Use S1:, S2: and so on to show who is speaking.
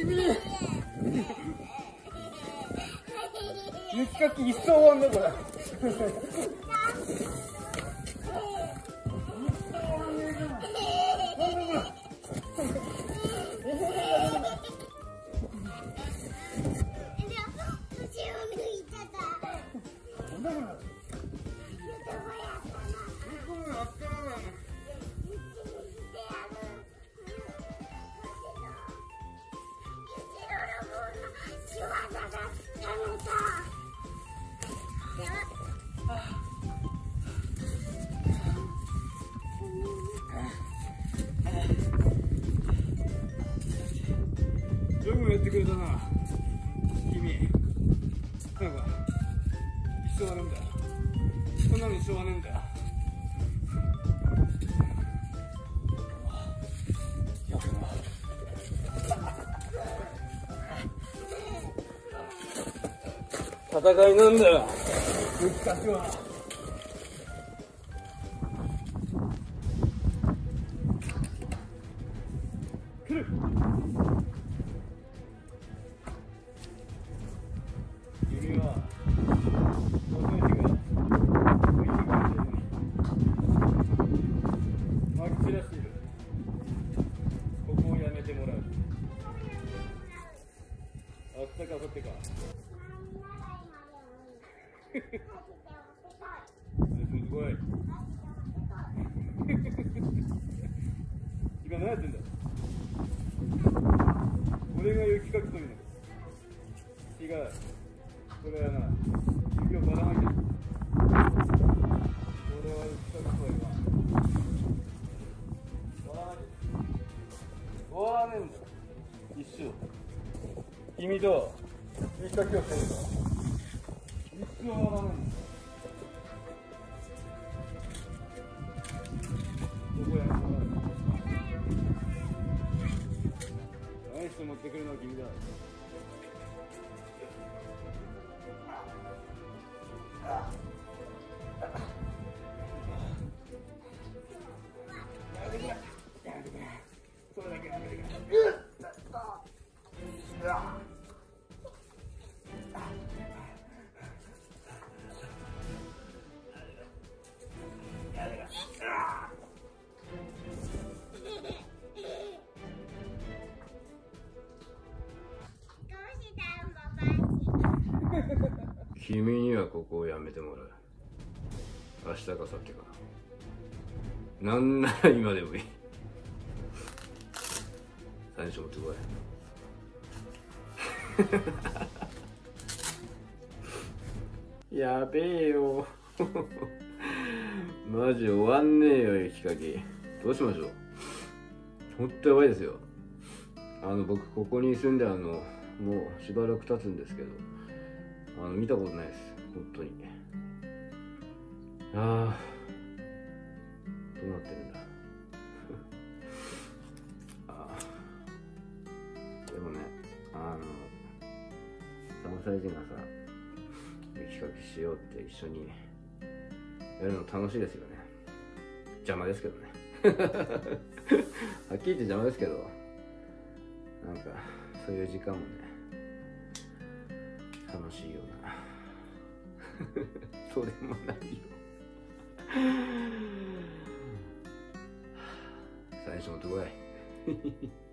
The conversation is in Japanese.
S1: 雪かき一層終わんだこれ。よくやってくれたな、君。なんか一生あるんだよ。そんなの一生はねえんだよ。戦いなんだよ、雪かきは。来る。君は僕たちがまき散らしている。ここをやめてもらう。明日か明後日か。すごい。今何やってんだ。俺が雪かきというのか。違う。これはな、雪をばらまいてる。俺は雪かきというのはばらまいてる。終わらねえんだ。一生君と雪かきをしてるんだ。一生終わらないんだ。どこやめてもらう。ナイス持ってくるのは君だ。それだけやめてくれ。君にはここをやめてもらう。明日かさっきかな。なんなら今でもいい。最初持ってこい。やべえよ。マジ終わんねえよ、雪かき。どうしましょう。ほんとやばいですよ。僕ここに住んでもうしばらく経つんですけど、見たことないです、本当に。どうなってるんだ。でもね、3歳児がさ、雪かきしようって一緒にやるの楽しいですよね。邪魔ですけどね。はっきり言って邪魔ですけど、なんかそういう時間もね、楽しいような。そうでもないよ。最初のとこい。